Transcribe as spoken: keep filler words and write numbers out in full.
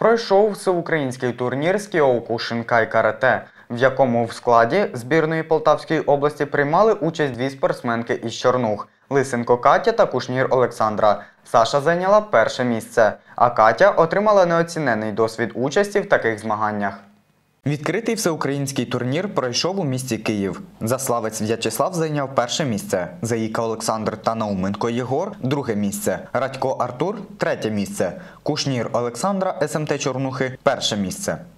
Пройшов всеукраїнський турнір з кіокушинкай карате, в якому в складі збірної Полтавської області приймали участь дві спортсменки із Чорнух – Лисенко Катя та Кушнір Олександра. Саша зайняла перше місце, а Катя отримала неоцінений досвід участі в таких змаганнях. Відкритий всеукраїнський турнір пройшов у місті Київ. Заславець В'ячеслав зайняв перше місце, Заїка Олександр та Науменко Єгор – друге місце, Радько Артур – третє місце, Кушнір Олександра ес ем те Чорнухи – перше місце.